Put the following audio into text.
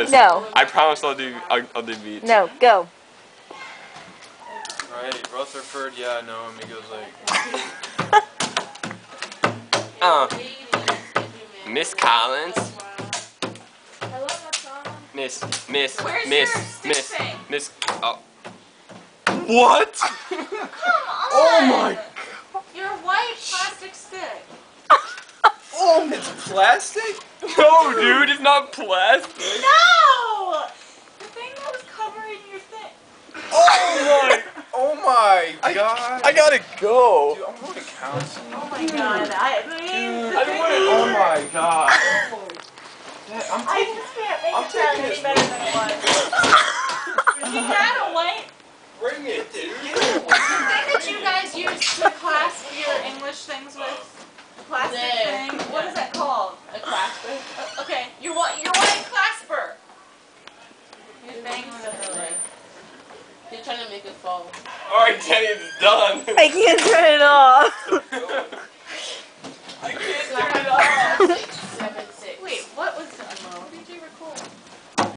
No. I promise I'll do beats. No, go. Alright, Rutherford, yeah, no, Amigos like. Miss Collins. I love that song. Miss. Where's your stick thing? Miss. Oh. What? Come on! Oh my god! Your white plastic stick. Oh, it's plastic? No, dude, it's not plastic. No! The thing that was covering your thing. Oh my god! I gotta go. Dude, I'm going to counseling. Oh my god, I Oh my god! I just can't make I'm it sound taking any this better than it was. He had a white. Bring it, dude. The thing that you guys use to clasp your English things with. Plastic thing. What is that called? A clasper? Okay, your white clasper. You're banging with it really. You're trying to make it fall. Alright, Jenny, it's done. I can't turn it off.